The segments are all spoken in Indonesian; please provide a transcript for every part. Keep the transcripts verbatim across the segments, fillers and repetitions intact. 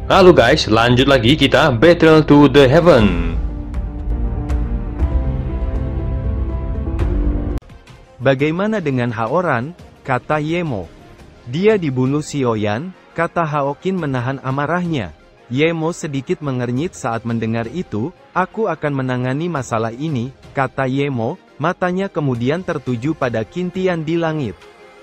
Halo guys, lanjut lagi kita Battle to the Heaven. Bagaimana dengan Haoran? Kata Yemo. Dia dibunuh Sioyan, kata Haokin menahan amarahnya. Yemo sedikit mengernyit saat mendengar itu. Aku akan menangani masalah ini, kata Yemo, matanya kemudian tertuju pada Qintian di langit.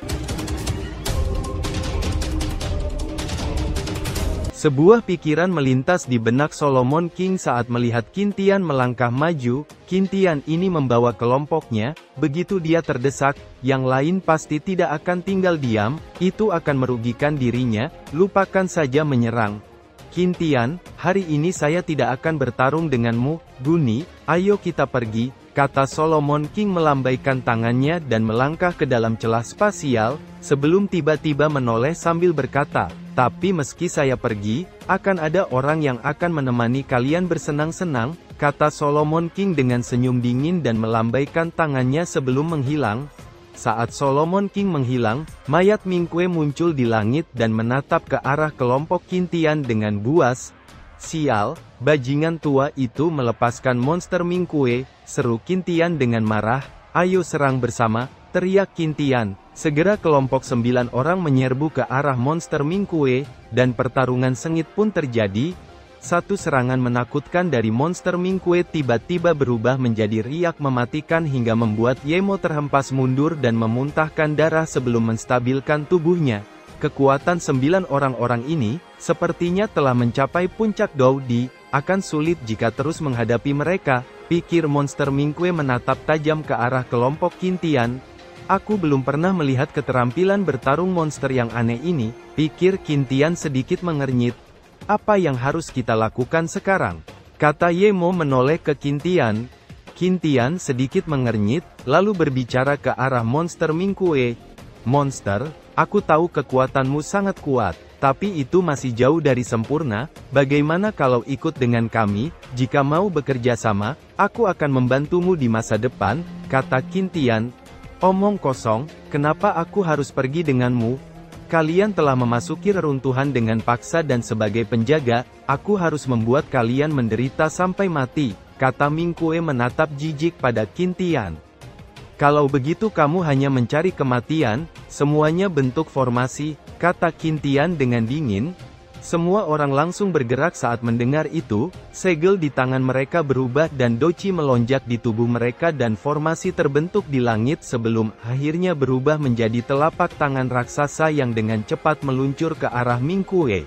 Sebuah pikiran melintas di benak Solomon King saat melihat Qintian melangkah maju. Qintian ini membawa kelompoknya. Begitu dia terdesak, yang lain pasti tidak akan tinggal diam. Itu akan merugikan dirinya. Lupakan saja menyerang. Qintian, hari ini saya tidak akan bertarung denganmu, Guni. Ayo kita pergi, kata Solomon King melambaikan tangannya dan melangkah ke dalam celah spasial, sebelum tiba-tiba menoleh sambil berkata, tapi meski saya pergi, akan ada orang yang akan menemani kalian bersenang-senang, kata Solomon King dengan senyum dingin dan melambaikan tangannya sebelum menghilang. Saat Solomon King menghilang, mayat Mingkue muncul di langit dan menatap ke arah kelompok Qintian dengan buas. Sial, bajingan tua itu melepaskan monster Mingkue, seru Qintian dengan marah. Ayo serang bersama, teriak Qintian. Segera kelompok sembilan orang menyerbu ke arah monster Mingkue, dan pertarungan sengit pun terjadi. Satu serangan menakutkan dari monster Mingkue tiba-tiba berubah menjadi riak mematikan hingga membuat Yemo terhempas mundur dan memuntahkan darah sebelum menstabilkan tubuhnya. Kekuatan sembilan orang-orang ini, sepertinya telah mencapai puncak Doudi, akan sulit jika terus menghadapi mereka, pikir monster Mingkue menatap tajam ke arah kelompok Qintian. Aku belum pernah melihat keterampilan bertarung monster yang aneh ini, pikir Qintian sedikit mengernyit. Apa yang harus kita lakukan sekarang? Kata Yemo menoleh ke Qintian. Qintian sedikit mengernyit, lalu berbicara ke arah monster Mingkue. Monster, aku tahu kekuatanmu sangat kuat, tapi itu masih jauh dari sempurna. Bagaimana kalau ikut dengan kami? Jika mau bekerja sama, aku akan membantumu di masa depan, kata Qintian. Omong kosong, kenapa aku harus pergi denganmu? Kalian telah memasuki reruntuhan dengan paksa dan sebagai penjaga, aku harus membuat kalian menderita sampai mati, kata Mingkue menatap jijik pada Qintian. Kalau begitu kamu hanya mencari kematian, semuanya bentuk formasi, kata Qintian dengan dingin. Semua orang langsung bergerak saat mendengar itu, segel di tangan mereka berubah dan doci melonjak di tubuh mereka dan formasi terbentuk di langit sebelum akhirnya berubah menjadi telapak tangan raksasa yang dengan cepat meluncur ke arah Mingkue.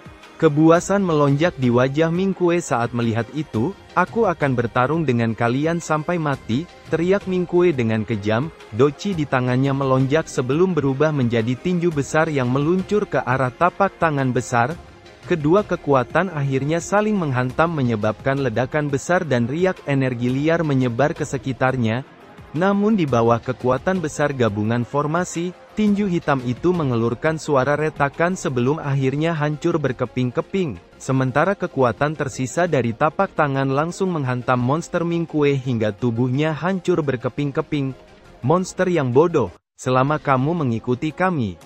Kebuasan melonjak di wajah Mingkue saat melihat itu. Aku akan bertarung dengan kalian sampai mati, teriak Mingkue dengan kejam. Doci di tangannya melonjak sebelum berubah menjadi tinju besar yang meluncur ke arah tapak tangan besar. Kedua kekuatan akhirnya saling menghantam menyebabkan ledakan besar dan riak energi liar menyebar ke sekitarnya. Namun di bawah kekuatan besar gabungan formasi, tinju hitam itu mengelurkan suara retakan sebelum akhirnya hancur berkeping-keping. Sementara kekuatan tersisa dari tapak tangan langsung menghantam monster Mingkue hingga tubuhnya hancur berkeping-keping. Monster yang bodoh, selama kamu mengikuti kami,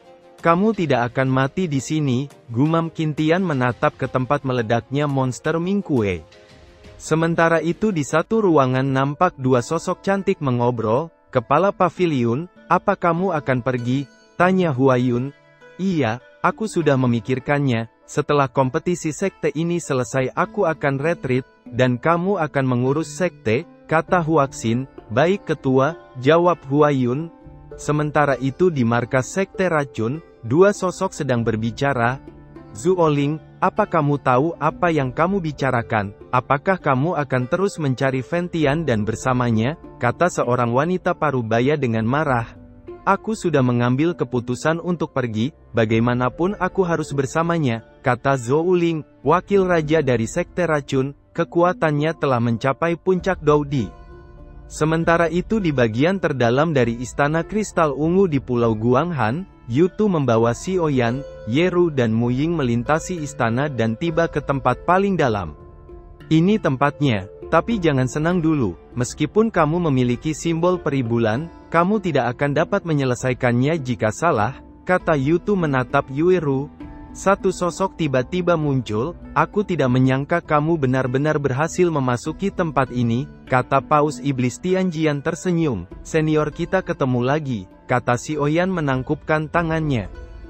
kamu tidak akan mati di sini, gumam Qintian menatap ke tempat meledaknya monster Mingkue. Sementara itu di satu ruangan nampak dua sosok cantik mengobrol. Kepala paviliun, apa kamu akan pergi? Tanya Huayun. Iya, aku sudah memikirkannya. Setelah kompetisi sekte ini selesai aku akan retreat, dan kamu akan mengurus sekte, kata Huaxin. Baik ketua, jawab Huayun. Sementara itu di markas sekte racun, dua sosok sedang berbicara. Zuoling, apa kamu tahu apa yang kamu bicarakan? Apakah kamu akan terus mencari Ventian dan bersamanya? Kata seorang wanita parubaya dengan marah. Aku sudah mengambil keputusan untuk pergi, bagaimanapun aku harus bersamanya, kata Zouling, wakil raja dari sekte racun. Kekuatannya telah mencapai puncak Doudi. Sementara itu di bagian terdalam dari Istana Kristal Ungu di Pulau Guanghan, Yutu membawa Sioyan, Yeru dan Muying melintasi istana dan tiba ke tempat paling dalam. Ini tempatnya, tapi jangan senang dulu, meskipun kamu memiliki simbol peribulan, kamu tidak akan dapat menyelesaikannya jika salah, kata Yutu menatap Yueru. Satu sosok tiba-tiba muncul, "Aku tidak menyangka kamu benar-benar berhasil memasuki tempat ini," kata Paus Iblis. Tianjian tersenyum. "Senior kita ketemu lagi," kata Xiaoyan menangkupkan tangannya.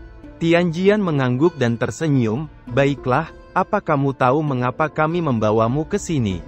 Tianjian mengangguk dan tersenyum, "Baiklah, apa kamu tahu mengapa kami membawamu ke sini?"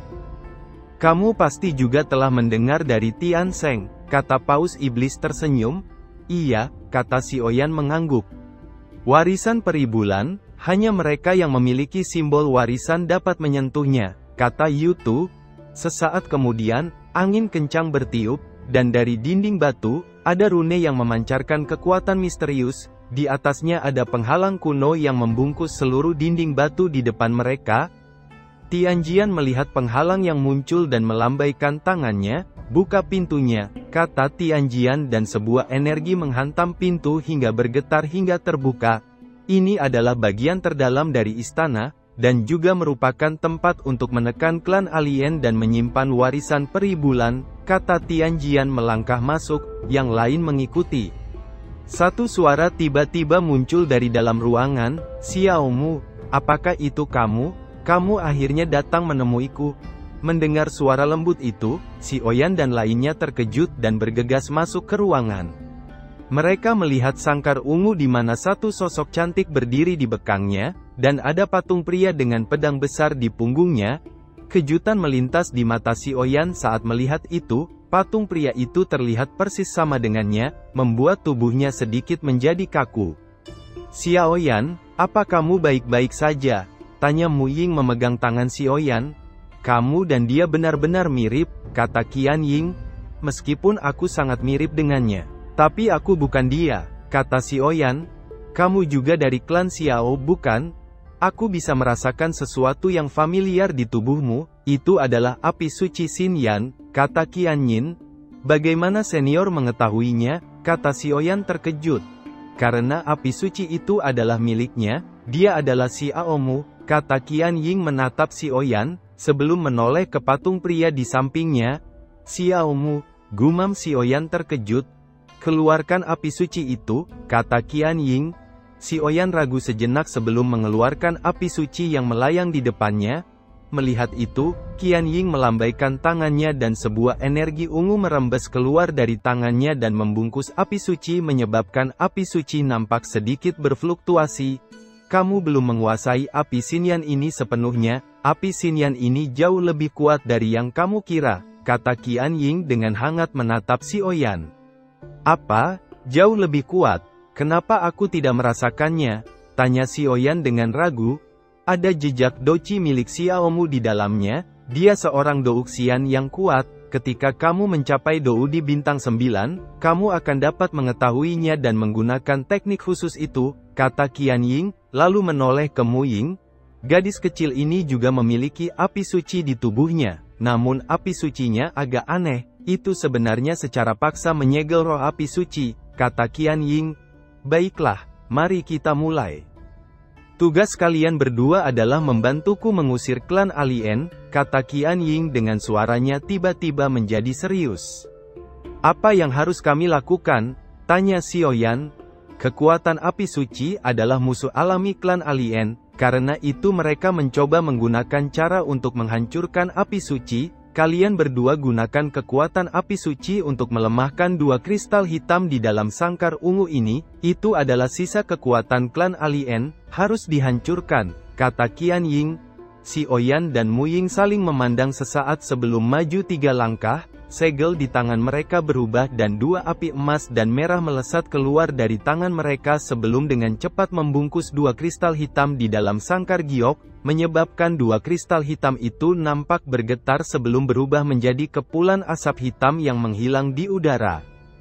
"Kamu pasti juga telah mendengar dari Tian Sheng," kata Paus Iblis tersenyum. "Iya," kata Xiaoyan mengangguk. "Warisan peri bulan, hanya mereka yang memiliki simbol warisan dapat menyentuhnya," kata Yu Tu. Sesaat kemudian, angin kencang bertiup, dan dari dinding batu, ada rune yang memancarkan kekuatan misterius. Di atasnya ada penghalang kuno yang membungkus seluruh dinding batu di depan mereka. Tianjian melihat penghalang yang muncul dan melambaikan tangannya. "Buka pintunya," kata Tianjian, dan sebuah energi menghantam pintu hingga bergetar hingga terbuka. Ini adalah bagian terdalam dari istana, dan juga merupakan tempat untuk menekan klan alien dan menyimpan warisan peri bulan, kata Tianjian melangkah masuk, yang lain mengikuti. Satu suara tiba-tiba muncul dari dalam ruangan, "Xiaomu, apakah itu kamu? Kamu akhirnya datang menemuiku." Mendengar suara lembut itu, Xiaoyan dan lainnya terkejut dan bergegas masuk ke ruangan. Mereka melihat sangkar ungu di mana satu sosok cantik berdiri di bekangnya, dan ada patung pria dengan pedang besar di punggungnya. Kejutan melintas di mata Xiaoyan saat melihat itu. Patung pria itu terlihat persis sama dengannya, membuat tubuhnya sedikit menjadi kaku. "Xiaoyan, apa kamu baik-baik saja?" tanya Mu Ying memegang tangan Xiaoyan. "Kamu dan dia benar-benar mirip," kata Qian Ying. "Meskipun aku sangat mirip dengannya. Tapi aku bukan dia," kata Xiaoyan. "Kamu juga dari klan Xiao bukan? Aku bisa merasakan sesuatu yang familiar di tubuhmu, itu adalah api suci Xinyan," kata Qian Yin. "Bagaimana senior mengetahuinya?" kata Xiaoyan terkejut. "Karena api suci itu adalah miliknya, dia adalah Xiaomu," kata Qian Ying menatap Xiaoyan, sebelum menoleh ke patung pria di sampingnya. "Xiaomu," gumam Xiaoyan terkejut. "Keluarkan api suci itu," kata Qian Ying. Xiaoyan ragu sejenak sebelum mengeluarkan api suci yang melayang di depannya. Melihat itu, Qian Ying melambaikan tangannya dan sebuah energi ungu merembes keluar dari tangannya dan membungkus api suci menyebabkan api suci nampak sedikit berfluktuasi. "Kamu belum menguasai api Xinyan ini sepenuhnya, api Xinyan ini jauh lebih kuat dari yang kamu kira," kata Qian Ying dengan hangat menatap Xiaoyan. "Apa? Jauh lebih kuat? Kenapa aku tidak merasakannya?" tanya Xiaoyan dengan ragu. "Ada jejak doci milik Xiaomu di dalamnya, dia seorang douxian yang kuat. Ketika kamu mencapai dou di bintang sembilan, kamu akan dapat mengetahuinya dan menggunakan teknik khusus itu," kata Qian Ying, lalu menoleh ke Mu Ying. Gadis kecil ini juga memiliki api suci di tubuhnya, namun api sucinya agak aneh, itu sebenarnya secara paksa menyegel roh api suci, kata Qian Ying. "Baiklah, mari kita mulai. Tugas kalian berdua adalah membantuku mengusir klan alien," kata Qian Ying dengan suaranya tiba-tiba menjadi serius. "Apa yang harus kami lakukan?" tanya Xiaoyan. "Kekuatan api suci adalah musuh alami klan alien, karena itu mereka mencoba menggunakan cara untuk menghancurkan api suci. Kalian berdua gunakan kekuatan api suci untuk melemahkan dua kristal hitam di dalam sangkar ungu ini, itu adalah sisa kekuatan klan alien, harus dihancurkan," kata Qian Ying. Xiaoyan dan Mu Ying saling memandang sesaat sebelum maju tiga langkah. Segel di tangan mereka berubah dan dua api emas dan merah melesat keluar dari tangan mereka sebelum dengan cepat membungkus dua kristal hitam di dalam sangkar giok, menyebabkan dua kristal hitam itu nampak bergetar sebelum berubah menjadi kepulan asap hitam yang menghilang di udara.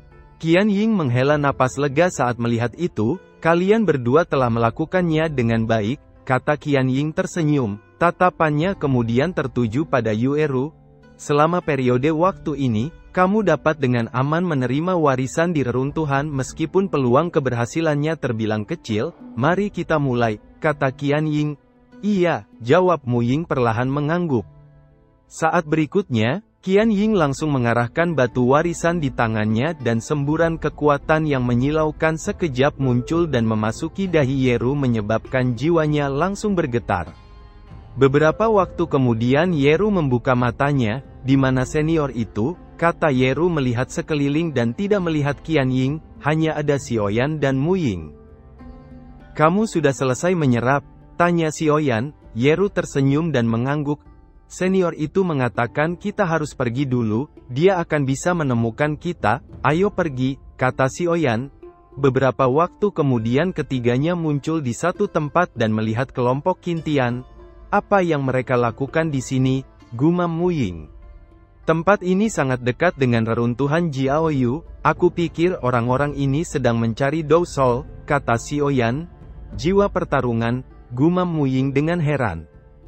Qian Ying menghela napas lega saat melihat itu. "Kalian berdua telah melakukannya dengan baik," kata Qian Ying tersenyum. Tatapannya kemudian tertuju pada Yueru. "Selama periode waktu ini, kamu dapat dengan aman menerima warisan di reruntuhan meskipun peluang keberhasilannya terbilang kecil. Mari kita mulai," kata Qian Ying. "Iya," jawab Mu Ying perlahan mengangguk. Saat berikutnya, Qian Ying langsung mengarahkan batu warisan di tangannya dan semburan kekuatan yang menyilaukan sekejap muncul dan memasuki dahi Yeru menyebabkan jiwanya langsung bergetar. Beberapa waktu kemudian Yeru membuka matanya, di mana senior itu, kata Yeru melihat sekeliling dan tidak melihat Qian Ying, hanya ada Xiaoyan dan Mu Ying. Kamu sudah selesai menyerap? Tanya Xiaoyan. Yeru tersenyum dan mengangguk. Senior itu mengatakan kita harus pergi dulu, dia akan bisa menemukan kita, ayo pergi, kata Xiaoyan. Beberapa waktu kemudian ketiganya muncul di satu tempat dan melihat kelompok Qintian. Apa yang mereka lakukan di sini, gumam Mu Ying. Tempat ini sangat dekat dengan reruntuhan Jiaoyu, aku pikir orang-orang ini sedang mencari Dou Sol, kata Xiaoyan. Jiwa pertarungan, gumam Mu Ying dengan heran.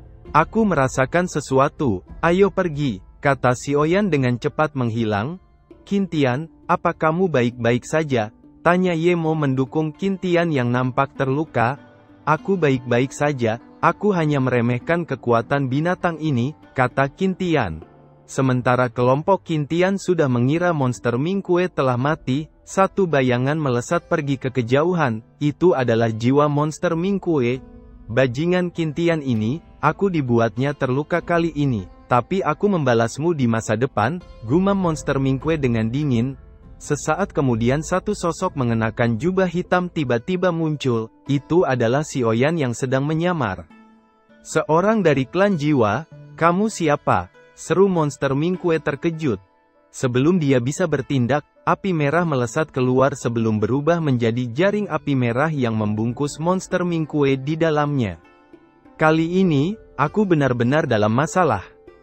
Aku merasakan sesuatu, ayo pergi, kata Xiaoyan dengan cepat menghilang. Qintian, apa kamu baik-baik saja? Tanya Ye Mo mendukung Qintian yang nampak terluka. Aku baik-baik saja, aku hanya meremehkan kekuatan binatang ini, kata Qintian. Sementara kelompok Qintian sudah mengira monster Ming Kue telah mati, satu bayangan melesat pergi ke kejauhan, itu adalah jiwa monster Ming Kue. Bajingan Qintian ini, aku dibuatnya terluka kali ini, tapi aku membalasmu di masa depan, gumam monster Ming Kue dengan dingin. Sesaat kemudian satu sosok mengenakan jubah hitam tiba-tiba muncul, itu adalah Xiaoyan yang sedang menyamar. Seorang dari klan jiwa, kamu siapa? Seru monster Ming Kue terkejut. Sebelum dia bisa bertindak, api merah melesat keluar sebelum berubah menjadi jaring api merah yang membungkus monster Ming Kue di dalamnya. Kali ini, aku benar-benar dalam masalah,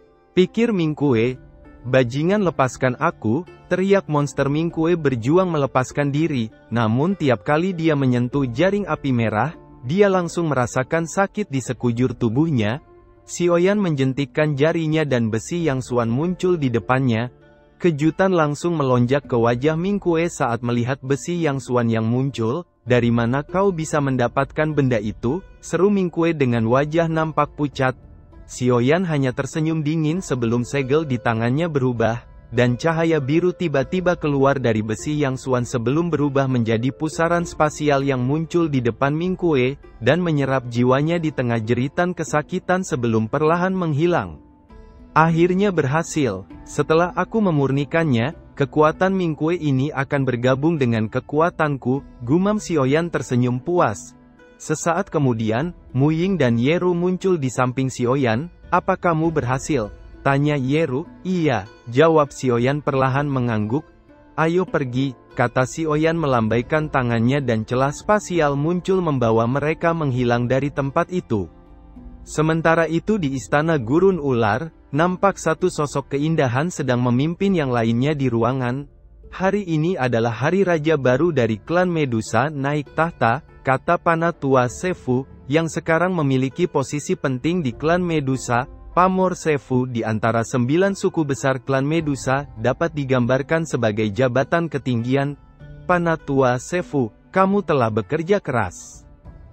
pikir Ming Kue. Bajingan lepaskan aku, teriak monster Ming Kue berjuang melepaskan diri, namun tiap kali dia menyentuh jaring api merah, dia langsung merasakan sakit di sekujur tubuhnya. Xiaoyan menjentikkan jarinya dan besi yang suan muncul di depannya. Kejutan langsung melonjak ke wajah Ming Kue saat melihat besi yang suan yang muncul. Dari mana kau bisa mendapatkan benda itu? Seru Ming Kue dengan wajah nampak pucat. Xiaoyan hanya tersenyum dingin sebelum segel di tangannya berubah, dan cahaya biru tiba-tiba keluar dari besi yang suan sebelum berubah menjadi pusaran spasial yang muncul di depan Ming Kue, dan menyerap jiwanya di tengah jeritan kesakitan sebelum perlahan menghilang. Akhirnya berhasil, setelah aku memurnikannya, kekuatan Ming Kue ini akan bergabung dengan kekuatanku, gumam Xiaoyan tersenyum puas. Sesaat kemudian, Mu Ying dan Yeru muncul di samping Xiaoyan. Apa kamu berhasil? Tanya Yeru. Iya, jawab Xiaoyan perlahan mengangguk. Ayo pergi, kata Xiaoyan melambaikan tangannya dan celah spasial muncul membawa mereka menghilang dari tempat itu. Sementara itu di istana gurun ular, nampak satu sosok keindahan sedang memimpin yang lainnya di ruangan. Hari ini adalah hari raja baru dari klan Medusa naik tahta, kata Panatua Sefu, yang sekarang memiliki posisi penting di klan Medusa. Pamor Sefu di antara sembilan suku besar klan Medusa, dapat digambarkan sebagai jabatan ketinggian. Panatua Sefu, kamu telah bekerja keras,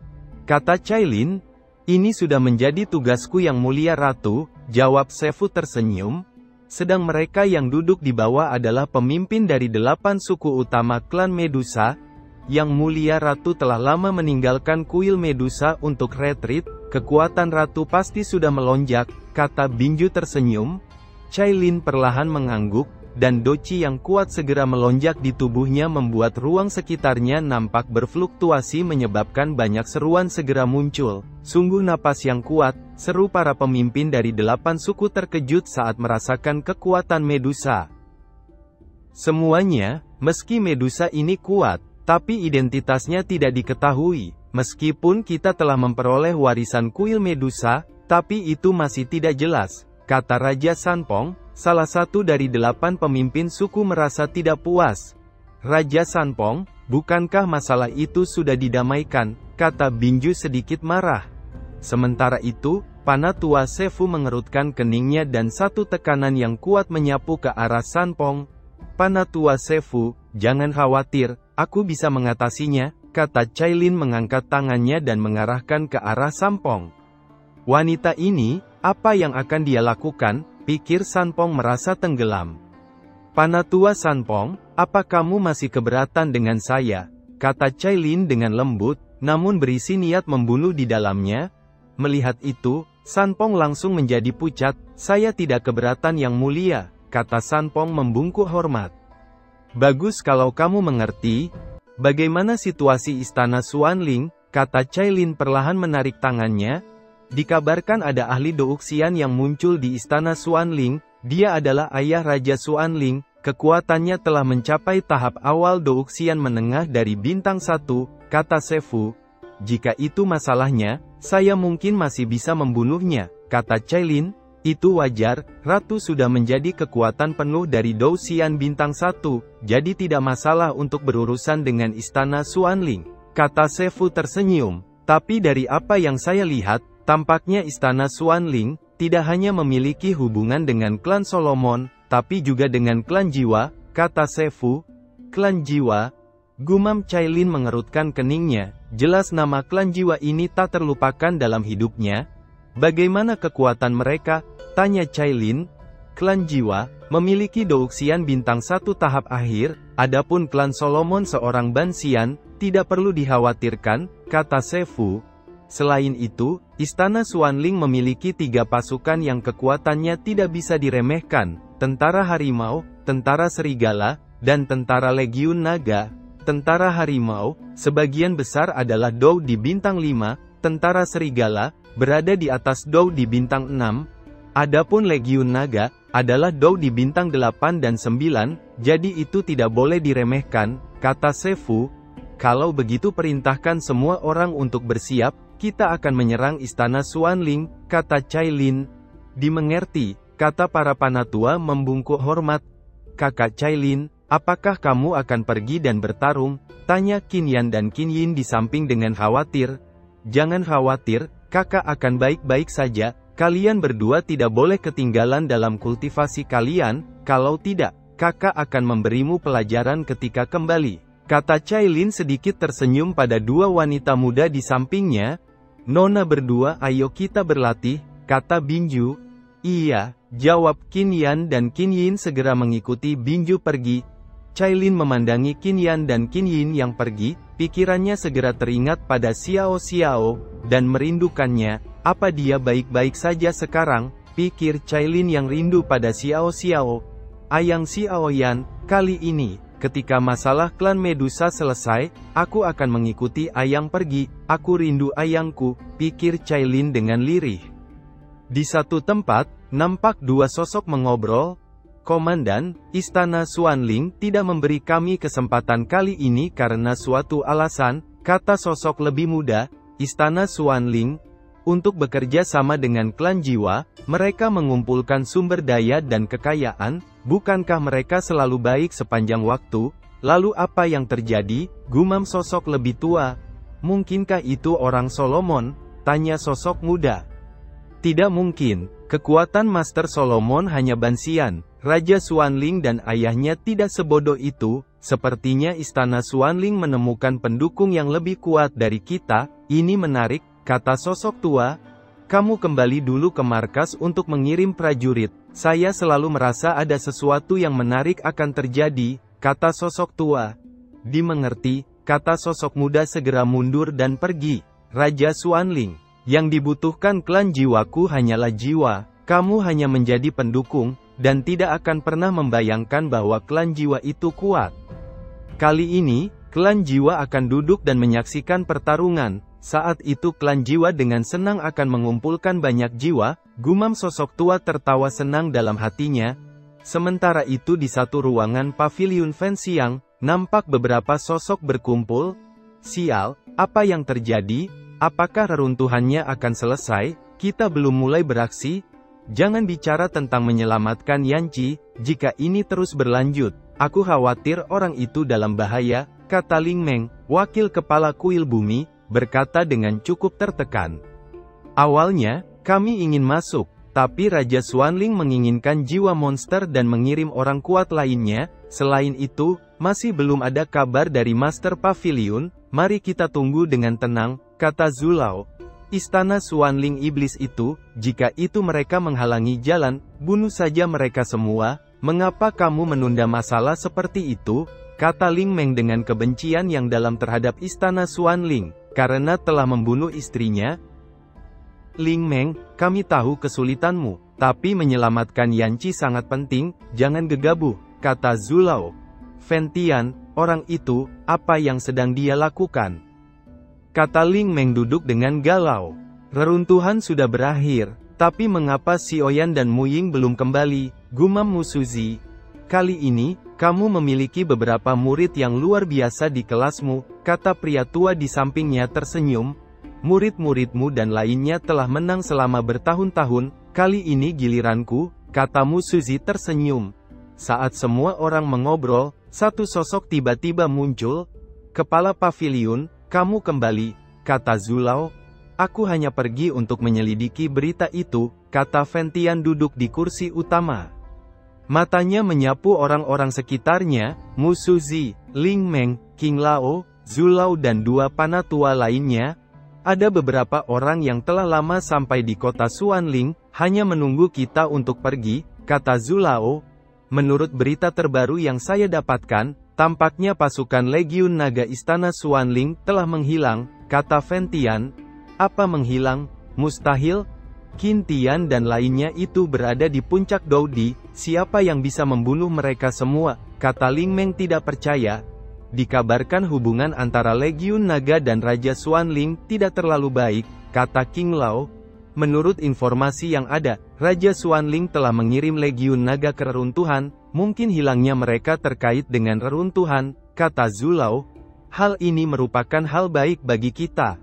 kata Cailin. Ini sudah menjadi tugasku yang mulia ratu, jawab Sefu tersenyum. Sedang mereka yang duduk di bawah adalah pemimpin dari delapan suku utama klan Medusa. Yang mulia ratu telah lama meninggalkan kuil Medusa untuk retreat, kekuatan ratu pasti sudah melonjak, kata Binju tersenyum. Cailin perlahan mengangguk, dan doci yang kuat segera melonjak di tubuhnya membuat ruang sekitarnya nampak berfluktuasi menyebabkan banyak seruan segera muncul. Sungguh napas yang kuat, seru para pemimpin dari delapan suku terkejut saat merasakan kekuatan Medusa. Semuanya, meski Medusa ini kuat, tapi identitasnya tidak diketahui. Meskipun kita telah memperoleh warisan kuil Medusa, tapi itu masih tidak jelas, kata Raja Sanpong. Salah satu dari delapan pemimpin suku merasa tidak puas. Raja Sanpong, bukankah masalah itu sudah didamaikan, kata Binju sedikit marah. Sementara itu, Panatua Sefu mengerutkan keningnya dan satu tekanan yang kuat menyapu ke arah Sanpong. Panatua Sefu, jangan khawatir, aku bisa mengatasinya, kata Cailin mengangkat tangannya dan mengarahkan ke arah Sanpong. Wanita ini, apa yang akan dia lakukan? pikir Sanpong merasa tenggelam. Panatua Sanpong, apa kamu masih keberatan dengan saya? Kata Cailin dengan lembut, namun berisi niat membunuh di dalamnya. Melihat itu, Sanpong langsung menjadi pucat. Saya tidak keberatan yang mulia, kata Sanpong membungkuk hormat. Bagus kalau kamu mengerti. Bagaimana situasi istana Xuanling? Kata Cailin perlahan menarik tangannya. Dikabarkan ada ahli Douxian yang muncul di istana Xuanling. Dia adalah ayah Raja Xuanling. Kekuatannya telah mencapai tahap awal Douxian menengah dari bintang satu, kata Sefu. Jika itu masalahnya, saya mungkin masih bisa membunuhnya, kata Cailin. Itu wajar, Ratu sudah menjadi kekuatan penuh dari Douxian bintang satu, jadi tidak masalah untuk berurusan dengan istana Xuanling, kata Sefu tersenyum. Tapi dari apa yang saya lihat, tampaknya istana Xuanling tidak hanya memiliki hubungan dengan klan Solomon, tapi juga dengan klan Jiwa, kata Sefu. Klan Jiwa? Gumam Cailin mengerutkan keningnya. Jelas nama klan Jiwa ini tak terlupakan dalam hidupnya. Bagaimana kekuatan mereka? Tanya Cailin. Klan Jiwa memiliki Douxian bintang satu tahap akhir, adapun klan Solomon seorang Bansian, tidak perlu dikhawatirkan, kata Sefu. Selain itu, istana Xuanling memiliki tiga pasukan yang kekuatannya tidak bisa diremehkan, tentara harimau, tentara serigala, dan tentara legiun naga. Tentara harimau, sebagian besar adalah Dou di bintang lima, tentara serigala, berada di atas Dou di bintang enam, adapun legiun naga, adalah Dou di bintang delapan dan sembilan, jadi itu tidak boleh diremehkan, kata Sefu. Kalau begitu perintahkan semua orang untuk bersiap, kita akan menyerang istana Xuanling, kata Cailin. Dimengerti, kata para panatua membungkuk hormat. Kakak Cailin, apakah kamu akan pergi dan bertarung? Tanya Qinyan dan Qinyin di samping dengan khawatir. Jangan khawatir, kakak akan baik-baik saja. Kalian berdua tidak boleh ketinggalan dalam kultivasi kalian, kalau tidak, kakak akan memberimu pelajaran ketika kembali, kata Cailin sedikit tersenyum pada dua wanita muda di sampingnya. Nona berdua, ayo kita berlatih, kata Binju. Iya, jawab Qinyan dan Qinyin segera mengikuti Binju pergi. Cailin memandangi Qinyan dan Qinyin yang pergi, pikirannya segera teringat pada Xiao Xiao, dan merindukannya. Apa dia baik-baik saja sekarang? Pikir Cailin yang rindu pada Xiao Xiao. Ayang Xiaoyan, kali ini, ketika masalah klan Medusa selesai, aku akan mengikuti Ayang pergi. Aku rindu ayangku, pikir Cailin dengan lirih. Di satu tempat, nampak dua sosok mengobrol. Komandan, istana Xuanling tidak memberi kami kesempatan kali ini karena suatu alasan, kata sosok lebih muda. Istana Xuanling, untuk bekerja sama dengan klan Jiwa, mereka mengumpulkan sumber daya dan kekayaan. Bukankah mereka selalu baik sepanjang waktu? Lalu apa yang terjadi? Gumam sosok lebih tua. Mungkinkah itu orang Solomon? Tanya sosok muda. Tidak mungkin. Kekuatan Master Solomon hanya Bansian. Raja Xuanling dan ayahnya tidak sebodoh itu. Sepertinya istana Xuanling menemukan pendukung yang lebih kuat dari kita. Ini menarik, kata sosok tua. Kamu kembali dulu ke markas untuk mengirim prajurit. Saya selalu merasa ada sesuatu yang menarik akan terjadi, kata sosok tua. Dimengerti, kata sosok muda segera mundur dan pergi. Raja Xuanling, yang dibutuhkan klan Jiwaku hanyalah jiwa. Kamu hanya menjadi pendukung, dan tidak akan pernah membayangkan bahwa klan Jiwa itu kuat. Kali ini, klan Jiwa akan duduk dan menyaksikan pertarungan. Saat itu klan Jiwa dengan senang akan mengumpulkan banyak jiwa. Gumam sosok tua tertawa senang dalam hatinya. Sementara itu di satu ruangan pavilion Fanxiang, nampak beberapa sosok berkumpul. Sial, apa yang terjadi? Apakah reruntuhannya akan selesai? Kita belum mulai beraksi. Jangan bicara tentang menyelamatkan Yanqi. Jika ini terus berlanjut, aku khawatir orang itu dalam bahaya, kata Ling Meng, wakil kepala kuil bumi, berkata dengan cukup tertekan. Awalnya, kami ingin masuk, tapi Raja Xuanling menginginkan jiwa monster dan mengirim orang kuat lainnya. Selain itu, masih belum ada kabar dari Master Pavilion. Mari kita tunggu dengan tenang, kata Zulao. Istana Xuanling iblis itu, jika itu mereka menghalangi jalan, bunuh saja mereka semua. Mengapa kamu menunda masalah seperti itu? Kata Ling Meng dengan kebencian yang dalam terhadap Istana Xuanling, karena telah membunuh istrinya. Ling Meng, kami tahu kesulitanmu, tapi menyelamatkan Yanqi sangat penting, jangan gegabah, kata Zulao. Fen Tian, orang itu, apa yang sedang dia lakukan? Kata Ling Meng duduk dengan galau. Reruntuhan sudah berakhir, tapi mengapa Xiaoyan dan Mu Ying belum kembali? Gumam Mu Suzi. Kali ini, kamu memiliki beberapa murid yang luar biasa di kelasmu, kata pria tua di sampingnya tersenyum. Murid-muridmu dan lainnya telah menang selama bertahun-tahun, kali ini giliranku, kata Mu Suzi tersenyum. Saat semua orang mengobrol, satu sosok tiba-tiba muncul. Kepala paviliun, kamu kembali, kata Zulao. Aku hanya pergi untuk menyelidiki berita itu, kata Fen Tian duduk di kursi utama. Matanya menyapu orang-orang sekitarnya, Mu Suzi, Ling Meng, King Lao, Zulao dan dua panatua lainnya. Ada beberapa orang yang telah lama sampai di kota Xuanling, hanya menunggu kita untuk pergi, kata Zulao. Menurut berita terbaru yang saya dapatkan, tampaknya pasukan Legiun Naga Istana Xuanling telah menghilang, kata Fen Tian. Apa menghilang? Mustahil. Qin Tian dan lainnya itu berada di puncak Doudi, siapa yang bisa membunuh mereka semua, kata Ling Meng tidak percaya. Dikabarkan hubungan antara Legiun Naga dan Raja Xuanling tidak terlalu baik, kata King Lao. Menurut informasi yang ada, Raja Xuanling telah mengirim Legiun Naga ke reruntuhan, mungkin hilangnya mereka terkait dengan reruntuhan, kata Zulao. Hal ini merupakan hal baik bagi kita.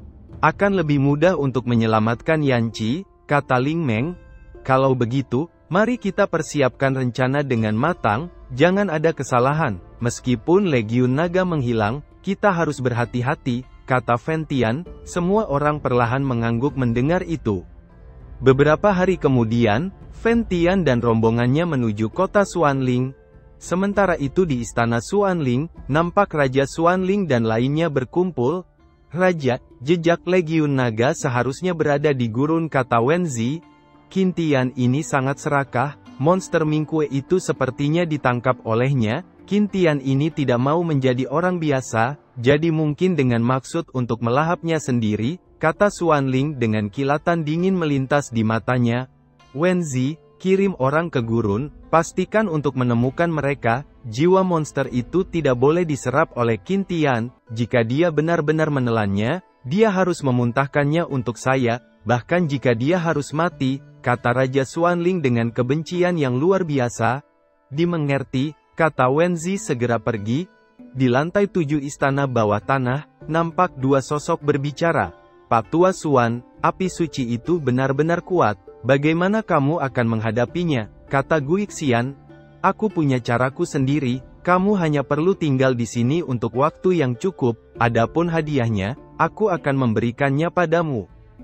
Akan lebih mudah untuk menyelamatkan Yanqi, kata Ling Meng. Kalau begitu, mari kita persiapkan rencana dengan matang, jangan ada kesalahan. Meskipun Legiun Naga menghilang, kita harus berhati-hati, kata Fen Tian. Semua orang perlahan mengangguk mendengar itu. Beberapa hari kemudian, Fen Tian dan rombongannya menuju kota Xuanling. Sementara itu di istana Xuanling, nampak Raja Xuanling dan lainnya berkumpul. Raja, jejak Legiun Naga seharusnya berada di gurun, kata Wenzi. Qin Tian ini sangat serakah, monster Ming Kue itu sepertinya ditangkap olehnya. Qin Tian ini tidak mau menjadi orang biasa, jadi mungkin dengan maksud untuk melahapnya sendiri, kata Xuanling dengan kilatan dingin melintas di matanya. Wenzi, kirim orang ke gurun, pastikan untuk menemukan mereka. Jiwa monster itu tidak boleh diserap oleh Qin Tian, jika dia benar-benar menelannya, dia harus memuntahkannya untuk saya, bahkan jika dia harus mati, kata Raja Xuanling dengan kebencian yang luar biasa. Dimengerti, kata Wenzi segera pergi. Di lantai tujuh istana bawah tanah, nampak dua sosok berbicara. Pak Tua Xuan, api suci itu benar-benar kuat, bagaimana kamu akan menghadapinya, kata Guixian. Aku punya caraku sendiri, kamu hanya perlu tinggal di sini untuk waktu yang cukup, adapun hadiahnya, aku akan memberikannya padamu,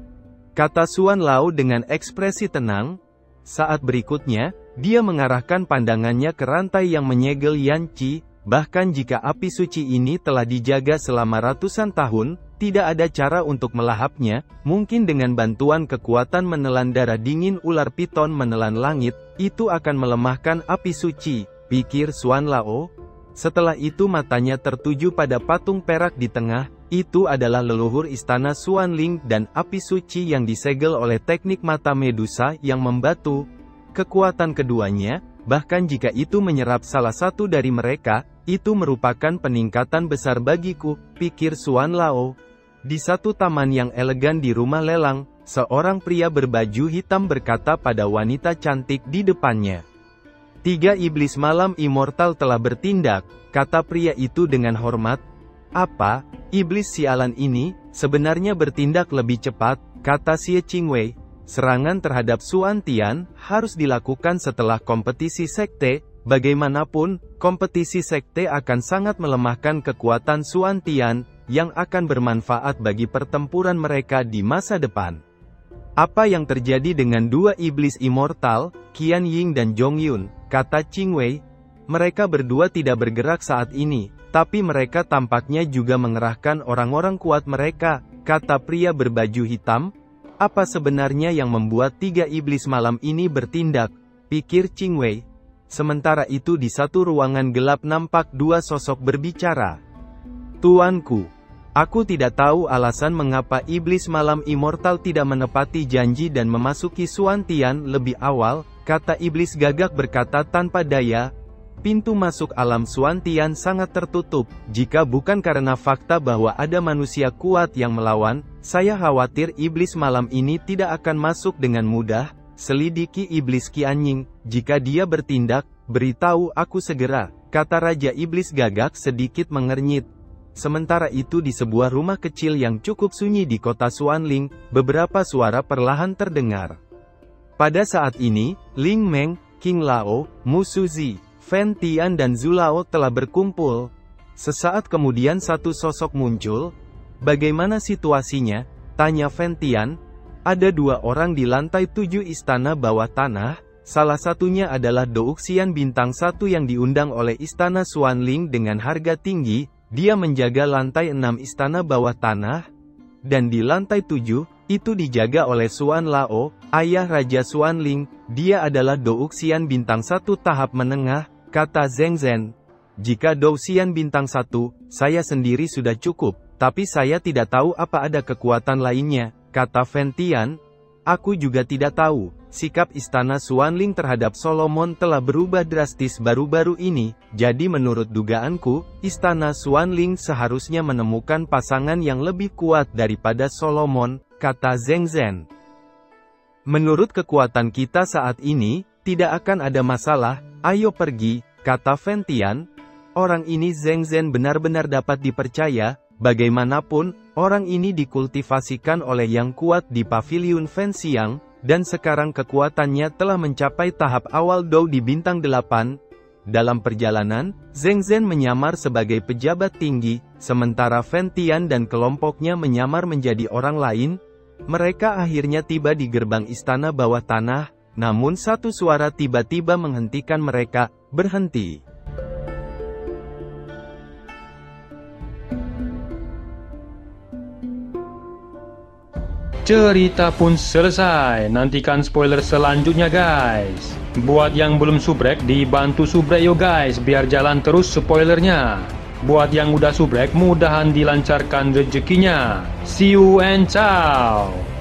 kata Xuan Lao dengan ekspresi tenang. Saat berikutnya, dia mengarahkan pandangannya ke rantai yang menyegel Yanqi, bahkan jika api suci ini telah dijaga selama ratusan tahun, tidak ada cara untuk melahapnya, mungkin dengan bantuan kekuatan menelan darah dingin ular piton menelan langit, itu akan melemahkan api suci, pikir Xuan Lao. Setelah itu matanya tertuju pada patung perak di tengah, itu adalah leluhur istana Xuanling dan api suci yang disegel oleh teknik mata Medusa yang membatu. Kekuatan keduanya, bahkan jika itu menyerap salah satu dari mereka, itu merupakan peningkatan besar bagiku, pikir Xuan Lao. Di satu taman yang elegan di rumah lelang, seorang pria berbaju hitam berkata pada wanita cantik di depannya. Tiga iblis malam immortal telah bertindak, kata pria itu dengan hormat. Apa? Iblis sialan ini, sebenarnya bertindak lebih cepat, kata Xie Qingwei. Serangan terhadap Xuan Tian, harus dilakukan setelah kompetisi sekte, bagaimanapun, kompetisi sekte akan sangat melemahkan kekuatan Xuan Tian, yang akan bermanfaat bagi pertempuran mereka di masa depan. Apa yang terjadi dengan dua iblis immortal, Qian Ying dan Zhong Yun, kata Qingwei. Mereka berdua tidak bergerak saat ini, tapi mereka tampaknya juga mengerahkan orang-orang kuat mereka, kata pria berbaju hitam. Apa sebenarnya yang membuat tiga iblis malam ini bertindak? Pikir Qing Wei. Sementara itu di satu ruangan gelap nampak dua sosok berbicara. Tuanku, aku tidak tahu alasan mengapa iblis malam immortal tidak menepati janji dan memasuki Xuan Tian lebih awal, kata iblis gagak berkata tanpa daya. Pintu masuk alam Xuan Tian sangat tertutup. Jika bukan karena fakta bahwa ada manusia kuat yang melawan, saya khawatir iblis malam ini tidak akan masuk dengan mudah. Selidiki iblis Qianying, jika dia bertindak, beritahu aku segera, kata Raja Iblis Gagak sedikit mengernyit. Sementara itu di sebuah rumah kecil yang cukup sunyi di kota Xuanling, beberapa suara perlahan terdengar. Pada saat ini, Ling Meng, King Lao, Mu Suzi, Fan Tian dan Zulao telah berkumpul. Sesaat kemudian satu sosok muncul. Bagaimana situasinya? Tanya Fan Tian. Ada dua orang di lantai tujuh istana bawah tanah. Salah satunya adalah Douxian bintang satu yang diundang oleh istana Xuanling dengan harga tinggi. Dia menjaga lantai enam istana bawah tanah. Dan di lantai tujuh, itu dijaga oleh Xuan Lao, ayah Raja Xuanling. Dia adalah Douxian bintang satu tahap menengah, kata Zheng Zhen. Jika Douxian bintang satu, saya sendiri sudah cukup, tapi saya tidak tahu apa ada kekuatan lainnya, kata Fan Tian. Aku juga tidak tahu. Sikap istana Xuanling terhadap Solomon telah berubah drastis baru-baru ini, jadi menurut dugaanku, istana Xuanling seharusnya menemukan pasangan yang lebih kuat daripada Solomon, kata Zheng Zhen. Menurut kekuatan kita saat ini, tidak akan ada masalah, ayo pergi, kata Fan Tian. Orang ini Zheng Zhen benar-benar dapat dipercaya, bagaimanapun, orang ini dikultivasikan oleh yang kuat di paviliun Fan Xiang, dan sekarang kekuatannya telah mencapai tahap awal Dou di bintang delapan. Dalam perjalanan, Zheng Zhen menyamar sebagai pejabat tinggi, sementara Fan Tian dan kelompoknya menyamar menjadi orang lain. Mereka akhirnya tiba di gerbang istana bawah tanah, namun satu suara tiba-tiba menghentikan mereka. Berhenti. Cerita pun selesai. Nantikan spoiler selanjutnya guys. Buat yang belum subrek, dibantu subrek yo guys, biar jalan terus spoilernya. Buat yang udah subrek, mudahan dilancarkan rezekinya. See you and ciao.